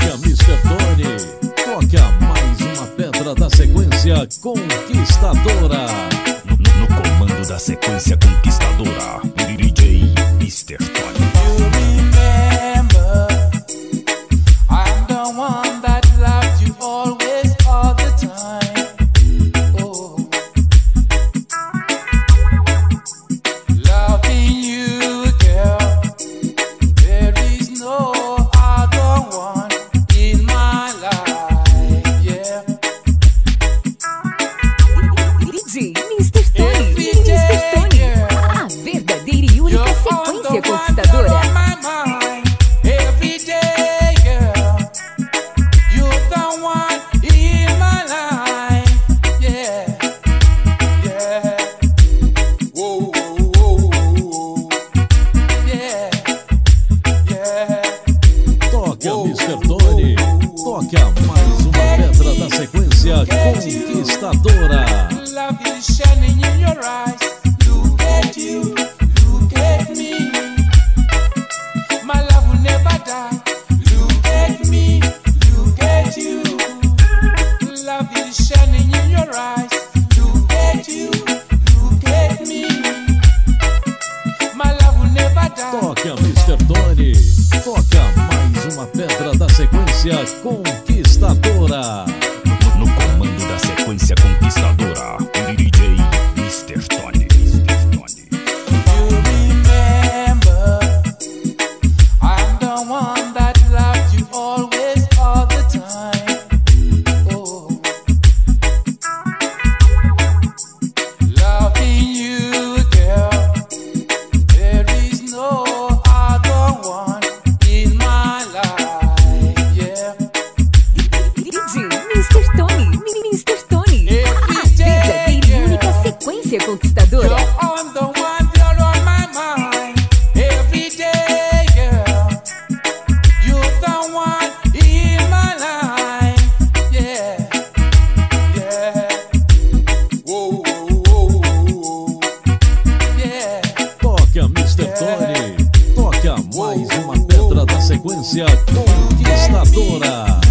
Toca Mr. Tony, toca mais uma pedra da sequência conquistadora. No comando da sequência conquistadora, DJ Mr. Tony. You remember, I'm the one that loved you always, all the time. Oh, loving you, girl. There is no other one in my life, yeah. DJ Mr. Tony, a verdadeira e única sequência conquistadora. Mr. Tony, toca mais uma pedra da sequência conquistadora. Love is shining in your eyes. Look at you, look at me. My love will never die. Look at me, look at you. Love is shining in your eyes. Look at you, look at me. My love will never die. Toca Mr. Tony, toca mais uma pedra da sequência conquistadora. No comando da sequência conquistadora, DJ Mr. Tony. You remember, I'm the one that loved you always, all the time. Oh, loving you, girl. There is no other one in my life, yeah. DJ Mr. Tony, a verdadeira e única sequência conquistadora. You're on the one, you're on my mind. Every day, girl. You're the one in my life, yeah, yeah. Whoa, whoa, whoa, yeah. Toca Mr. Tony, toca mais uma pedra da sequência conquistadora.